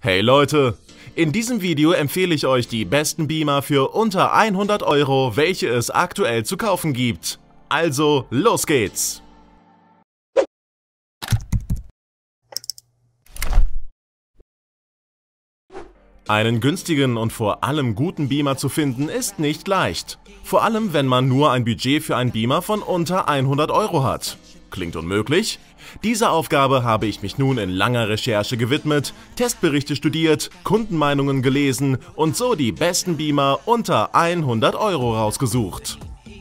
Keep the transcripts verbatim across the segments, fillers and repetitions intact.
Hey Leute, in diesem Video empfehle ich euch die besten Beamer für unter hundert Euro, welche es aktuell zu kaufen gibt. Also, los geht's! Einen günstigen und vor allem guten Beamer zu finden ist nicht leicht. Vor allem, wenn man nur ein Budget für einen Beamer von unter hundert Euro hat. Klingt unmöglich? Dieser Aufgabe habe ich mich nun in langer Recherche gewidmet, Testberichte studiert, Kundenmeinungen gelesen und so die besten Beamer unter hundert Euro rausgesucht.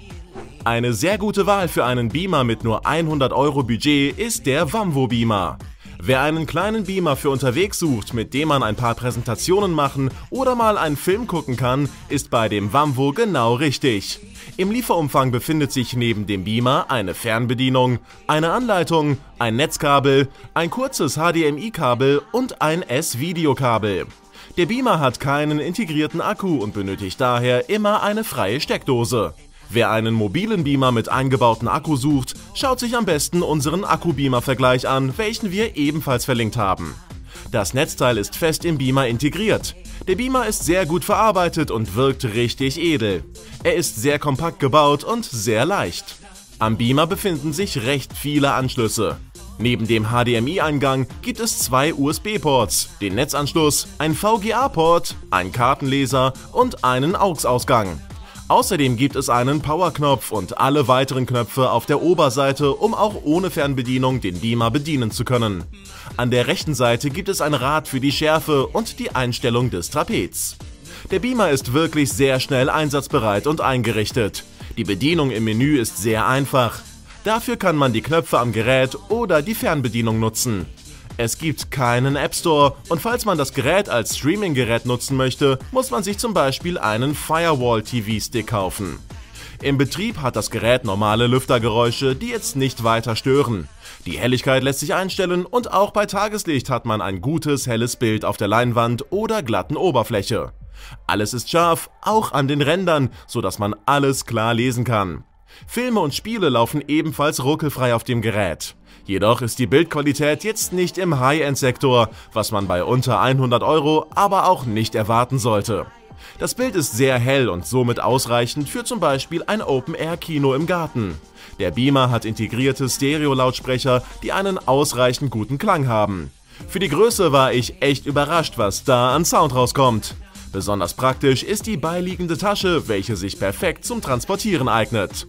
Eine sehr gute Wahl für einen Beamer mit nur hundert Euro Budget ist der Vamvo Beamer. Wer einen kleinen Beamer für unterwegs sucht, mit dem man ein paar Präsentationen machen oder mal einen Film gucken kann, ist bei dem Vamvo genau richtig. Im Lieferumfang befindet sich neben dem Beamer eine Fernbedienung, eine Anleitung, ein Netzkabel, ein kurzes H D M I-Kabel und ein S-Videokabel. Der Beamer hat keinen integrierten Akku und benötigt daher immer eine freie Steckdose. Wer einen mobilen Beamer mit eingebautem Akku sucht, schaut sich am besten unseren Akku-Beamer-Vergleich an, welchen wir ebenfalls verlinkt haben. Das Netzteil ist fest im Beamer integriert. Der Beamer ist sehr gut verarbeitet und wirkt richtig edel. Er ist sehr kompakt gebaut und sehr leicht. Am Beamer befinden sich recht viele Anschlüsse. Neben dem H D M I-Eingang gibt es zwei U S B-Ports, den Netzanschluss, ein V G A-Port, einen Kartenleser und einen A U X-Ausgang. Außerdem gibt es einen Power-Knopf und alle weiteren Knöpfe auf der Oberseite, um auch ohne Fernbedienung den Beamer bedienen zu können. An der rechten Seite gibt es ein Rad für die Schärfe und die Einstellung des Trapez. Der Beamer ist wirklich sehr schnell einsatzbereit und eingerichtet. Die Bedienung im Menü ist sehr einfach. Dafür kann man die Knöpfe am Gerät oder die Fernbedienung nutzen. Es gibt keinen App Store und falls man das Gerät als Streaming-Gerät nutzen möchte, muss man sich zum Beispiel einen Firewall-T V-Stick kaufen. Im Betrieb hat das Gerät normale Lüftergeräusche, die jetzt nicht weiter stören. Die Helligkeit lässt sich einstellen und auch bei Tageslicht hat man ein gutes, helles Bild auf der Leinwand oder glatten Oberfläche. Alles ist scharf, auch an den Rändern, sodass man alles klar lesen kann. Filme und Spiele laufen ebenfalls ruckelfrei auf dem Gerät. Jedoch ist die Bildqualität jetzt nicht im High-End-Sektor, was man bei unter hundert Euro aber auch nicht erwarten sollte. Das Bild ist sehr hell und somit ausreichend für zum Beispiel ein Open-Air-Kino im Garten. Der Beamer hat integrierte Stereo-Lautsprecher, die einen ausreichend guten Klang haben. Für die Größe war ich echt überrascht, was da an Sound rauskommt. Besonders praktisch ist die beiliegende Tasche, welche sich perfekt zum Transportieren eignet.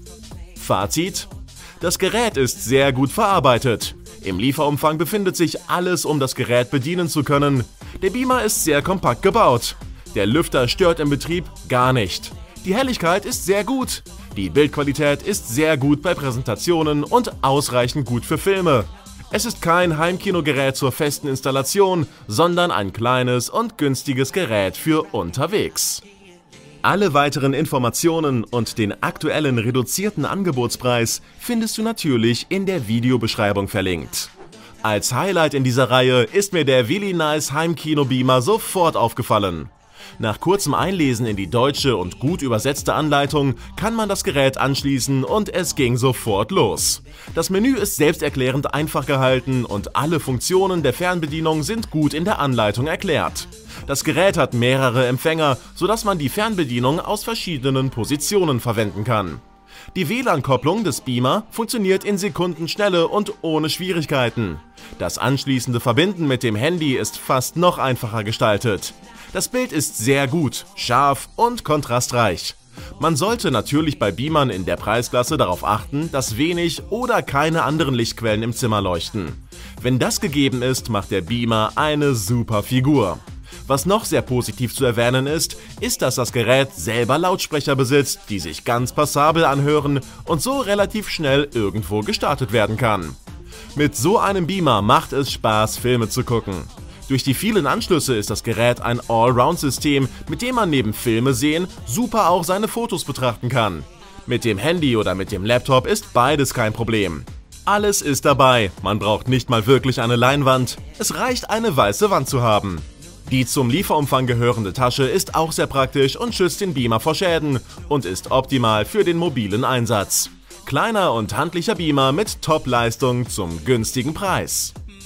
Fazit: Das Gerät ist sehr gut verarbeitet. Im Lieferumfang befindet sich alles, um das Gerät bedienen zu können. Der Beamer ist sehr kompakt gebaut. Der Lüfter stört im Betrieb gar nicht. Die Helligkeit ist sehr gut. Die Bildqualität ist sehr gut bei Präsentationen und ausreichend gut für Filme. Es ist kein Heimkinogerät zur festen Installation, sondern ein kleines und günstiges Gerät für unterwegs. Alle weiteren Informationen und den aktuellen reduzierten Angebotspreis findest du natürlich in der Videobeschreibung verlinkt. Als Highlight in dieser Reihe ist mir der Willi Nice Heimkino Beamer sofort aufgefallen. Nach kurzem Einlesen in die deutsche und gut übersetzte Anleitung kann man das Gerät anschließen und es ging sofort los. Das Menü ist selbsterklärend einfach gehalten und alle Funktionen der Fernbedienung sind gut in der Anleitung erklärt. Das Gerät hat mehrere Empfänger, sodass man die Fernbedienung aus verschiedenen Positionen verwenden kann. Die W L A N-Kopplung des Beamer funktioniert in Sekundenschnelle und ohne Schwierigkeiten. Das anschließende Verbinden mit dem Handy ist fast noch einfacher gestaltet. Das Bild ist sehr gut, scharf und kontrastreich. Man sollte natürlich bei Beamern in der Preisklasse darauf achten, dass wenig oder keine anderen Lichtquellen im Zimmer leuchten. Wenn das gegeben ist, macht der Beamer eine super Figur. Was noch sehr positiv zu erwähnen ist, ist, dass das Gerät selber Lautsprecher besitzt, die sich ganz passabel anhören und so relativ schnell irgendwo gestartet werden kann. Mit so einem Beamer macht es Spaß, Filme zu gucken. Durch die vielen Anschlüsse ist das Gerät ein Allround-System, mit dem man neben Filme sehen super auch seine Fotos betrachten kann. Mit dem Handy oder mit dem Laptop ist beides kein Problem. Alles ist dabei, man braucht nicht mal wirklich eine Leinwand, es reicht eine weiße Wand zu haben. Die zum Lieferumfang gehörende Tasche ist auch sehr praktisch und schützt den Beamer vor Schäden und ist optimal für den mobilen Einsatz. Kleiner und handlicher Beamer mit Top-Leistung zum günstigen Preis.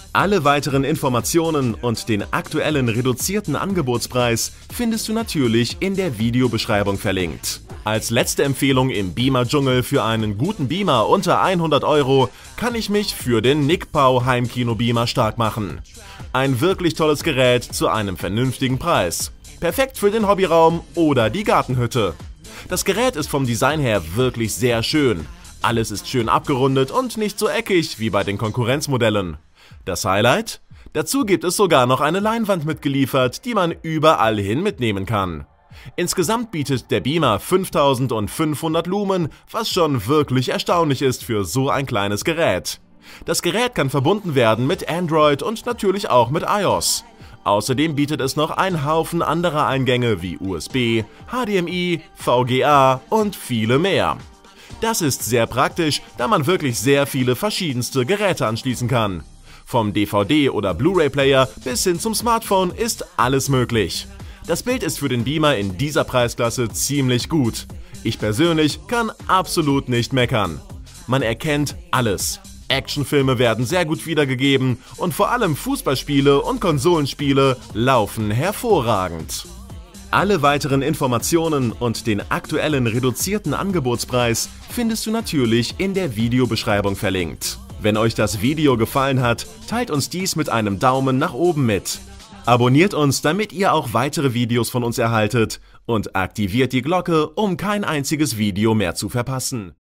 Alle weiteren Informationen und den aktuellen reduzierten Angebotspreis findest du natürlich in der Videobeschreibung verlinkt. Als letzte Empfehlung im Beamer-Dschungel für einen guten Beamer unter hundert Euro kann ich mich für den Nickpau Heimkino-Beamer stark machen. Ein wirklich tolles Gerät zu einem vernünftigen Preis. Perfekt für den Hobbyraum oder die Gartenhütte. Das Gerät ist vom Design her wirklich sehr schön. Alles ist schön abgerundet und nicht so eckig wie bei den Konkurrenzmodellen. Das Highlight? Dazu gibt es sogar noch eine Leinwand mitgeliefert, die man überall hin mitnehmen kann. Insgesamt bietet der Beamer fünftausendfünfhundert Lumen, was schon wirklich erstaunlich ist für so ein kleines Gerät. Das Gerät kann verbunden werden mit Android und natürlich auch mit iOS. Außerdem bietet es noch einen Haufen anderer Eingänge wie U S B, H D M I, V G A und viele mehr. Das ist sehr praktisch, da man wirklich sehr viele verschiedenste Geräte anschließen kann. Vom D V D- oder Blu-ray-Player bis hin zum Smartphone ist alles möglich. Das Bild ist für den Beamer in dieser Preisklasse ziemlich gut. Ich persönlich kann absolut nicht meckern. Man erkennt alles. Actionfilme werden sehr gut wiedergegeben und vor allem Fußballspiele und Konsolenspiele laufen hervorragend. Alle weiteren Informationen und den aktuellen reduzierten Angebotspreis findest du natürlich in der Videobeschreibung verlinkt. Wenn euch das Video gefallen hat, teilt uns dies mit einem Daumen nach oben mit. Abonniert uns, damit ihr auch weitere Videos von uns erhaltet und aktiviert die Glocke, um kein einziges Video mehr zu verpassen.